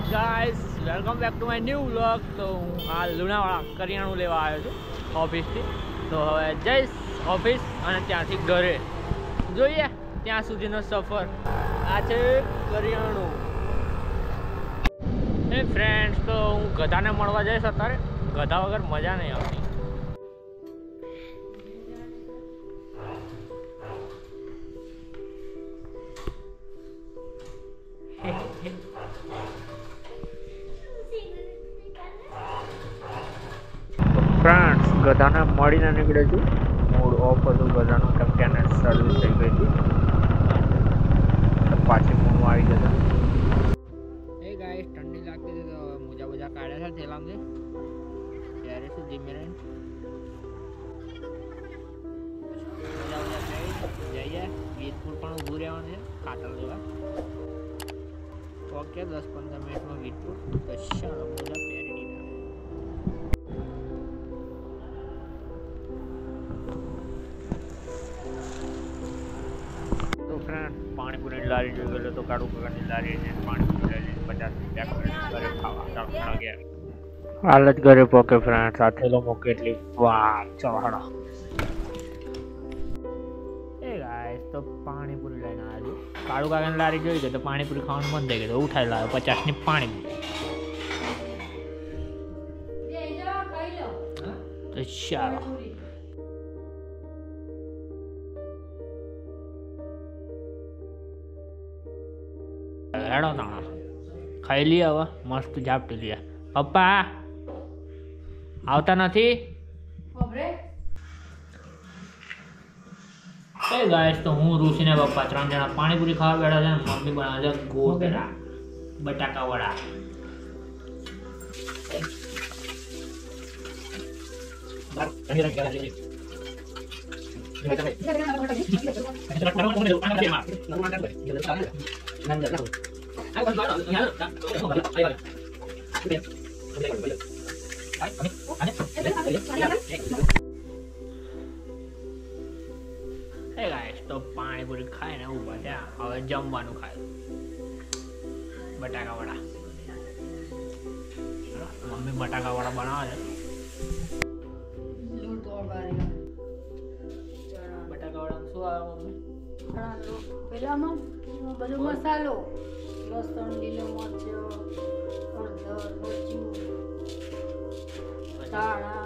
Guys welcome back to my new vlog. તો હું હાલ લુણાવાડા કરિયાણું લેવા આવ્યો છું ઓફિસથી। તો હવે જઈશ ઓફિસ અને ત્યાંથી ઘરે, જોઈએ ત્યાં સુધીનો સફર। આ છે કરિયાણું। એ ફ્રેન્ડ્સ, તો હું ગધાને મળવા જઈશ અત્યારે। ગધા વગર મજા નહીં આવતી। ફ્રેન્ડ્સ, ગધાને મળીને નીકળે છું। મૂડ ઓફ હતું ગધાનું, કેમ કે એને સર્વિસ થઈ ગઈ હતી, પાછી મૂડમાં આવી જતા। એ ગાઈસ, ઠંડી લાગતી હતી તો મોજા બોજા કાઢ્યા છે થેલામાંથી। ત્યારે શું જીમેરેન મોજા બોજા ખાઈ જઈએ। વીરપુર પણ ઊભું રહેવાનું છે ખાતર લેવા। ઓકે, 10-15 મિનિટમાં વીરપુર। તો ચાલો મોજા પહેરી દીધા। પાણીપુરી લારી જોઈ ગયેલો તો કાળુ કાકાની લારી છે, પાણીપુરી લઈ 50 પેક ઘરે ખાવા ગયા। હાલ જ ઘરે પોકે ફ્રેન્ડ, સાથેલો મોકે એટલી વાહ ચવાડો। એ ગાઈસ, તો પાણીપુરી લઈને આવ્યો છું। કાળુ કાકાની લારી જોઈ ગઈ તો પાણીપુરી ખાવાનું મન થઈ ગયું તો ઉઠાઈ લાવ્યો 50ની પાણીપુરી। તો ચાલો હેડો તાણા ખાઈ લઈએ હવે, મસ્ત ઝાપટી લઈએ। પપ્પા આવતા નથી? એ ગાઈસ, તો હું ઋષિને પપ્પા 3 જણા પાણીપુરી ખાવા બેઠા છે। મમ્મી બનાવે છે ગોગરા બટાકા વડા। હે ગાઈસ, તો પાણીપુરી ખાઈને ઊભા થયા, હવે જમવાનું ખાય બટાકા વડા। મમ્મી બટાકા વડા બનાવે છે। બટાકા વડા શું આવે મમ્મી? પેલામાં બધો મસાલો, લસણ, લીલો મરચો, હળદર, મરચું, ધાણા,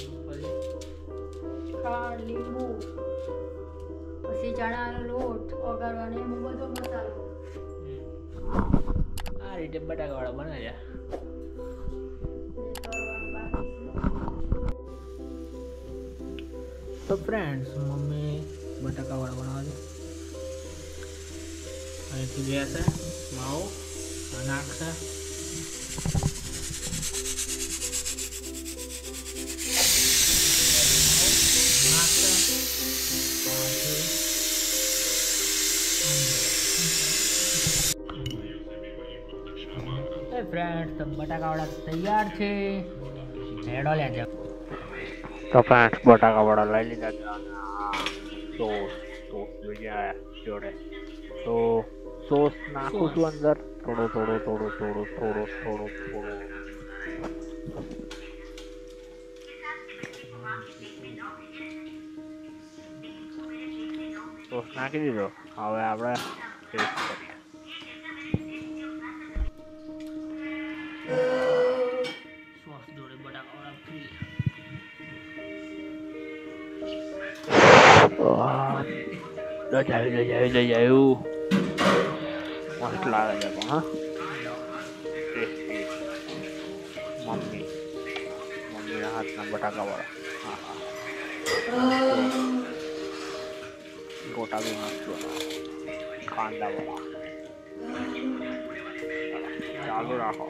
ખાંડ, લીંબુ, પછી ચણાનો લોટ વઘારવાનો, એમ બધો મસાલો। આ રીતે બટાકા વડા બને છે। તો ફ્રેન્ડ્સ, મમ્મી બટાકા વડા બનાવે છે। અહીંથી લેશે માવો નાખશે, ફ્રેન્ડ તો બટાકા વડા તૈયાર છે, હેડો લેજો। તો ફ્રેન્ડ બટાકા વડા લઈ લીધા છે અને સોસ જોઈએ જોડે, તો સોસ નાખું છું અંદર થોડો સોસ નાખી દીધો। હવે આપણે ટેસ્ટ કરીએ। સોસ જોડે બટાકા વડા ફ્રી। દજાયું મસ્ત લાગે છે પણ હા, ટેસ્ટી। મમ્મીના હાથના બટાકા વડા, ગોટા બી મસ્ત બનાવે, કાંદા વડા। ચાલુ રાખો।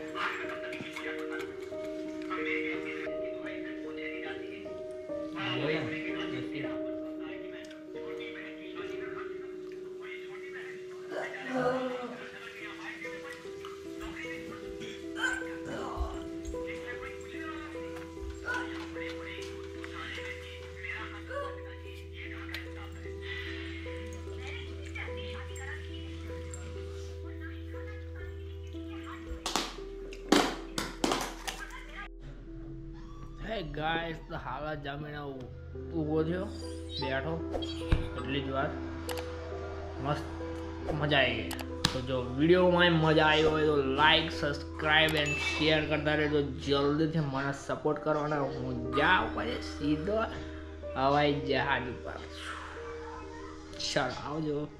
ગાઈસ તો હાલ જ જમીને ઊભો થયો બેઠો એટલી જ વાર મસ્ત મજા આવી ગઈ. તો જો વિડીયોમાં મજા આવી હોય તો લાઈક સબસ્ક્રાઈબ એન્ડ શેર કરતા રહેજો. જલ્દીથી મને સપોર્ટ કરવાના. હું જાઉં પછી સીધો હવાઈ જહાજ ઉપર. ચાલો આવજો.